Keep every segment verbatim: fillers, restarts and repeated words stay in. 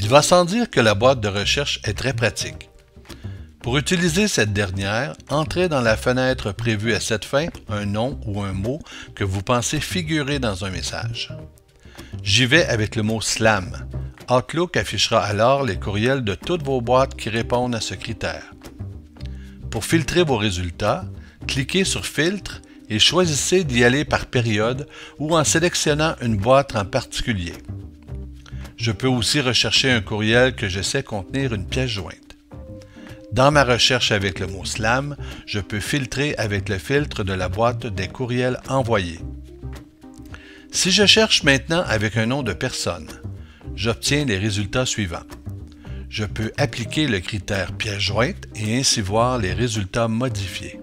Il va sans dire que la boîte de recherche est très pratique. Pour utiliser cette dernière, entrez dans la fenêtre prévue à cette fin un nom ou un mot que vous pensez figurer dans un message. J'y vais avec le mot SLAM. Outlook affichera alors les courriels de toutes vos boîtes qui répondent à ce critère. Pour filtrer vos résultats, cliquez sur Filtre et choisissez d'y aller par période ou en sélectionnant une boîte en particulier. Je peux aussi rechercher un courriel que je sais contenir une pièce jointe. Dans ma recherche avec le mot SLAM, je peux filtrer avec le filtre de la boîte des courriels envoyés. Si je cherche maintenant avec un nom de personne, j'obtiens les résultats suivants. Je peux appliquer le critère pièce jointe et ainsi voir les résultats modifiés.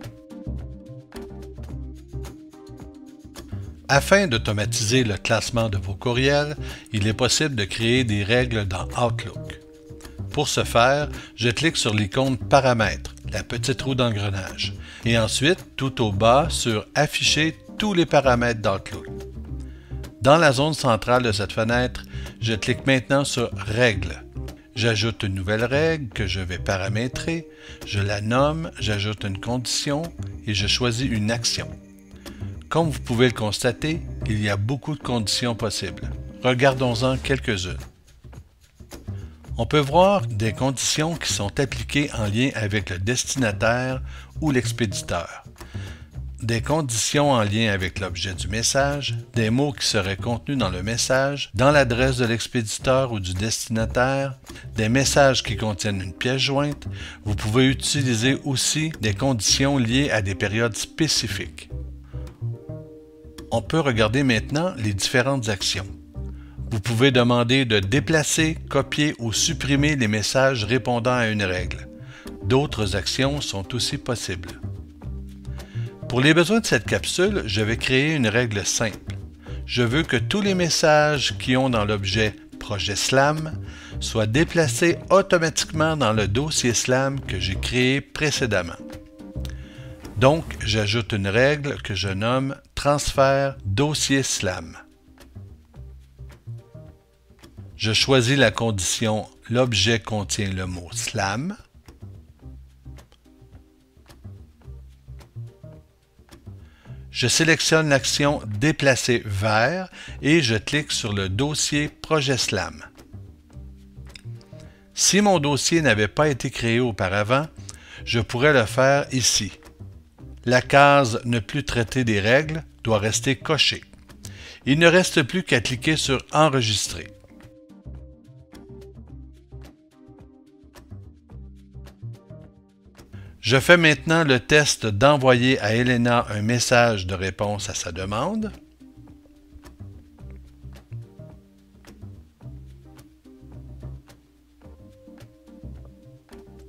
Afin d'automatiser le classement de vos courriels, il est possible de créer des règles dans Outlook. Pour ce faire, je clique sur l'icône Paramètres, la petite roue d'engrenage, et ensuite tout au bas sur Afficher tous les paramètres d'Outlook. Dans la zone centrale de cette fenêtre, je clique maintenant sur Règles. J'ajoute une nouvelle règle que je vais paramétrer, je la nomme, j'ajoute une condition et je choisis une action. Comme vous pouvez le constater, il y a beaucoup de conditions possibles. Regardons-en quelques-unes. On peut voir des conditions qui sont appliquées en lien avec le destinataire ou l'expéditeur, des conditions en lien avec l'objet du message, des mots qui seraient contenus dans le message, dans l'adresse de l'expéditeur ou du destinataire, des messages qui contiennent une pièce jointe. Vous pouvez utiliser aussi des conditions liées à des périodes spécifiques. On peut regarder maintenant les différentes actions. Vous pouvez demander de déplacer, copier ou supprimer les messages répondant à une règle. D'autres actions sont aussi possibles. Pour les besoins de cette capsule, je vais créer une règle simple. Je veux que tous les messages qui ont dans l'objet Projet SLAM soient déplacés automatiquement dans le dossier SLAM que j'ai créé précédemment. Donc, j'ajoute une règle que je nomme Transfert dossier SLAM. Je choisis la condition « L'objet contient le mot SLAM ». Je sélectionne l'action « Déplacer vers » et je clique sur le dossier « Projet SLAM ». Si mon dossier n'avait pas été créé auparavant, je pourrais le faire ici. La case « Ne plus traiter des règles » doit rester cochée. Il ne reste plus qu'à cliquer sur « Enregistrer ». Je fais maintenant le test d'envoyer à Elena un message de réponse à sa demande.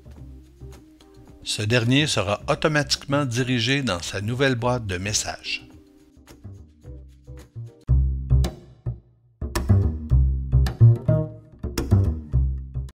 Ce dernier sera automatiquement dirigé dans sa nouvelle boîte de messages.